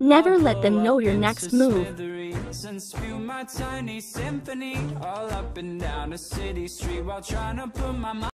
Never let them know your next move. And spew my tiny symphony all up and down a city street while trying to put my mind